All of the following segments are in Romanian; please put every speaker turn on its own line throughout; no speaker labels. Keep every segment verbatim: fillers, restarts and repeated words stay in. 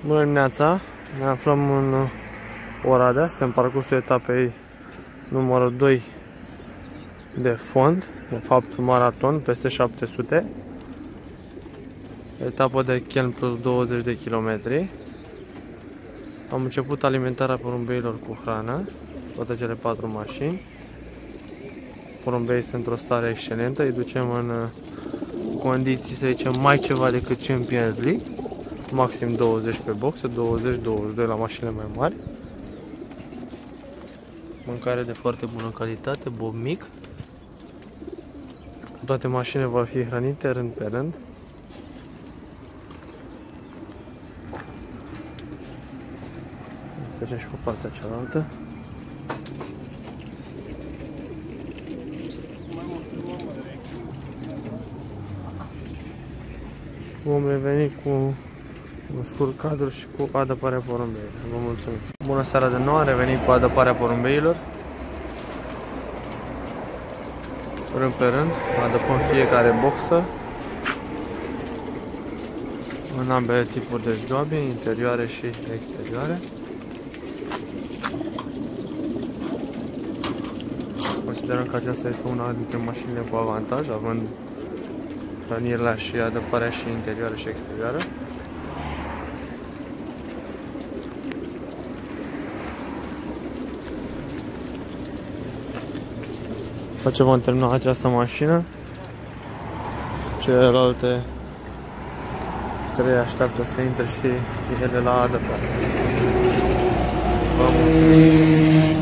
Bună dimineața! Ne aflăm în Oradea, suntem parcursul etapei numărul doi de fond, de fapt maraton, peste șapte sute. Etapă de chelm plus douăzeci de kilometri. Am început alimentarea porumbeilor cu hrană, toate cele patru mașini. Porumbeii sunt într-o stare excelentă, îi ducem în condiții, să zicem, mai ceva decât Champions League. Maxim douăzeci pe boxe, douăzeci douăzeci și doi la mașinile mai mari. Mâncare de foarte bună calitate, bob mic. Toate mașinile vor fi hrănite rând pe rând. Trecem și pe partea cealaltă. Vom reveni cu un scurt cadru și cu adăparea porumbeilor. Vă mulțumim! Bună seara de nou, am revenit cu adăparea porumbeilor. Rând pe rând, adăpăm fiecare boxă în ambele tipuri de jdoabe, interioare și exterioare. Considerăm că aceasta este una dintre mașinile cu avantaj, având hrănirea și adăparea și interioară și exterioară. După ce vom termina această mașină, celelalte trei așteaptă să intre și ele la adăpare. Vă mulțumim!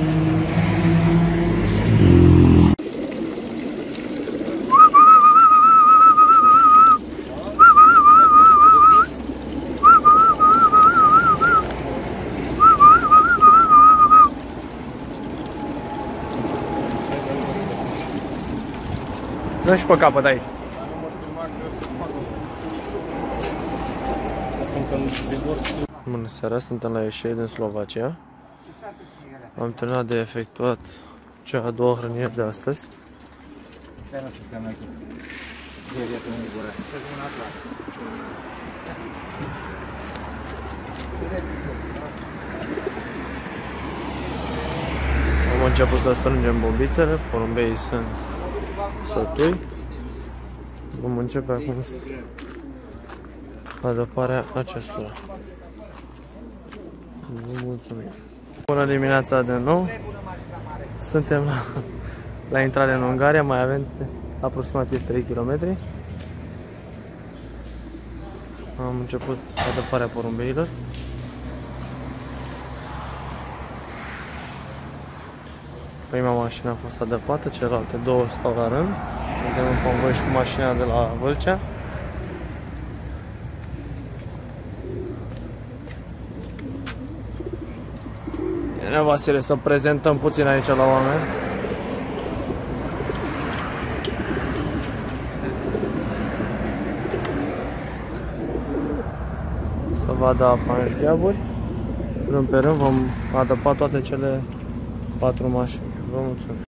Dă și pe capăt aici. Bună seara, suntem la ieșire din Slovacia. Am terminat de efectuat cea a doua hrănire de astăzi. Am început să strângem bobițele, porumbeii sunt sătui. Vom începe acum adăparea acestora. Vă mulțumim! Bună dimineața de nou! Suntem la, la intrare în Ungaria, mai avem aproximativ trei kilometri. Am început adăparea porumbeilor. Prima mașină a fost adăpată, celelalte două stau la rând. Suntem în convoi și cu mașina de la Vâlcea. Bine, Vasile, să prezentăm puțin aici la oameni. Să vadă apa în șgheaburi. Rând pe rând vom adăpa toate cele patru mașini. Vă mulțumesc!